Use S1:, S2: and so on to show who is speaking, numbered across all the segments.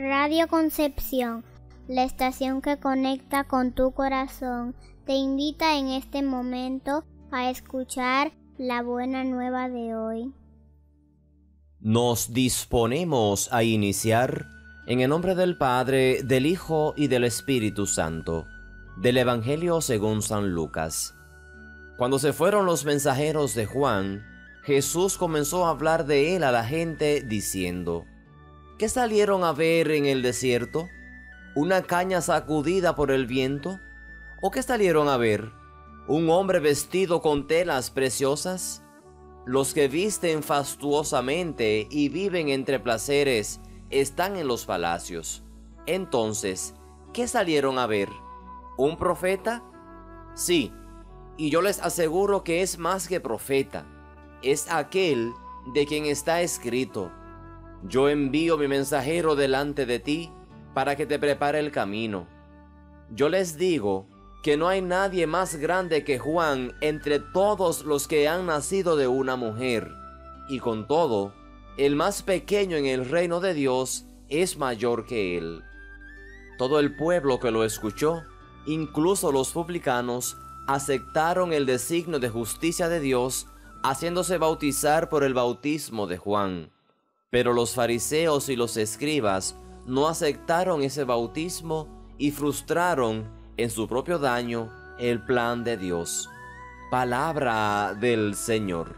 S1: Radio Concepción, la estación que conecta con tu corazón, te invita en este momento a escuchar la buena nueva de hoy.
S2: Nos disponemos a iniciar en el nombre del Padre, del Hijo y del Espíritu Santo, del Evangelio según San Lucas. Cuando se fueron los mensajeros de Juan, Jesús comenzó a hablar de él a la gente diciendo: ¿Qué salieron a ver en el desierto? ¿Una caña sacudida por el viento? ¿O qué salieron a ver? ¿Un hombre vestido con telas preciosas? Los que visten fastuosamente y viven entre placeres están en los palacios. Entonces, ¿qué salieron a ver? ¿Un profeta? Sí, y yo les aseguro que es más que profeta. Es aquel de quien está escrito: yo envío mi mensajero delante de ti para que te prepare el camino. Yo les digo que no hay nadie más grande que Juan entre todos los que han nacido de una mujer, y con todo, el más pequeño en el reino de Dios es mayor que él. Todo el pueblo que lo escuchó, incluso los publicanos, aceptaron el designio de justicia de Dios, haciéndose bautizar por el bautismo de Juan. Pero los fariseos y los escribas no aceptaron ese bautismo y frustraron en su propio daño el plan de Dios. Palabra del Señor.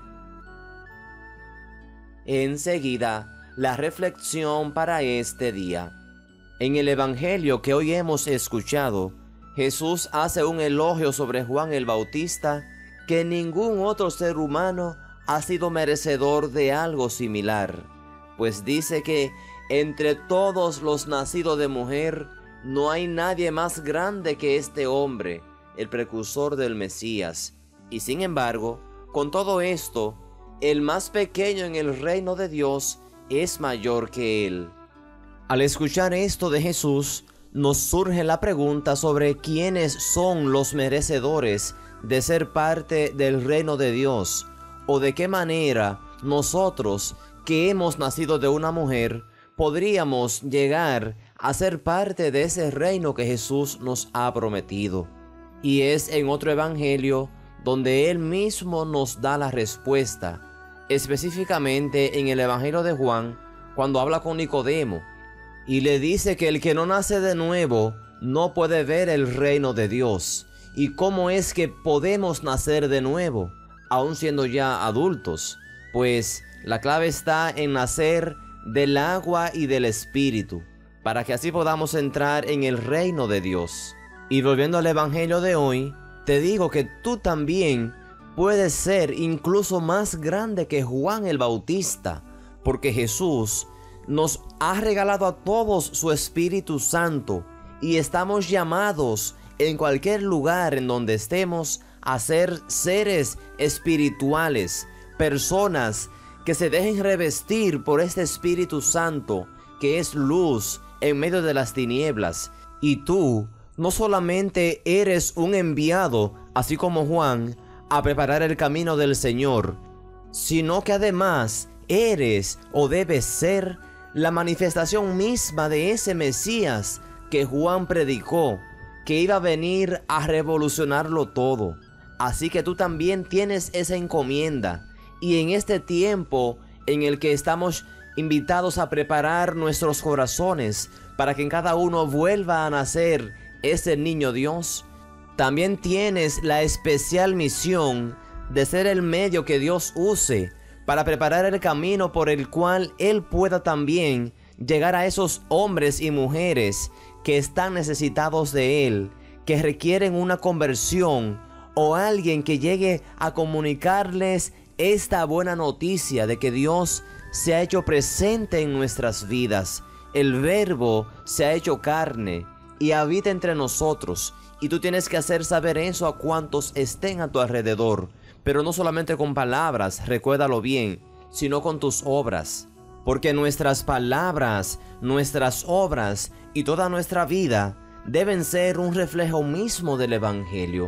S2: Enseguida, la reflexión para este día. En el Evangelio que hoy hemos escuchado, Jesús hace un elogio sobre Juan el Bautista que ningún otro ser humano ha sido merecedor de algo similar, pues dice que entre todos los nacidos de mujer no hay nadie más grande que este hombre, el precursor del Mesías. Y sin embargo, con todo esto, el más pequeño en el reino de Dios es mayor que él. Al escuchar esto de Jesús, nos surge la pregunta sobre quiénes son los merecedores de ser parte del reino de Dios, o de qué manera nosotros, que hemos nacido de una mujer, podríamos llegar a ser parte de ese reino que Jesús nos ha prometido. Y es en otro evangelio donde Él mismo nos da la respuesta, específicamente en el evangelio de Juan, cuando habla con Nicodemo, y le dice que el que no nace de nuevo no puede ver el reino de Dios. ¿Y cómo es que podemos nacer de nuevo, aun siendo ya adultos? Pues la clave está en nacer del agua y del Espíritu, para que así podamos entrar en el reino de Dios. Y volviendo al evangelio de hoy, te digo que tú también puedes ser incluso más grande que Juan el Bautista, porque Jesús nos ha regalado a todos su Espíritu Santo y estamos llamados en cualquier lugar en donde estemos a ser seres espirituales, personas que se dejen revestir por este Espíritu Santo que es luz en medio de las tinieblas. Y tú no solamente eres un enviado, así como Juan, a preparar el camino del Señor, sino que además eres o debes ser la manifestación misma de ese Mesías que Juan predicó, que iba a venir a revolucionarlo todo. Así que tú también tienes esa encomienda. Y en este tiempo en el que estamos invitados a preparar nuestros corazones para que en cada uno vuelva a nacer ese niño Dios, también tienes la especial misión de ser el medio que Dios use para preparar el camino por el cual Él pueda también llegar a esos hombres y mujeres que están necesitados de Él, que requieren una conversión, o alguien que llegue a comunicarles esta buena noticia de que Dios se ha hecho presente en nuestras vidas. El Verbo se ha hecho carne y habita entre nosotros, y tú tienes que hacer saber eso a cuantos estén a tu alrededor, pero no solamente con palabras, recuérdalo bien, sino con tus obras, porque nuestras palabras, nuestras obras y toda nuestra vida deben ser un reflejo mismo del Evangelio.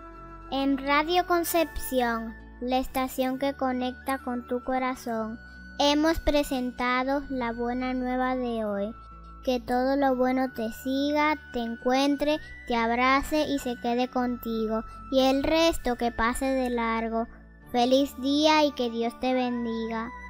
S1: En Radio Concepción, la estación que conecta con tu corazón, Hemos presentado la buena nueva de hoy. Que todo lo bueno te siga, te encuentre, te abrace y se quede contigo, y el resto que pase de largo. Feliz día y que Dios te bendiga.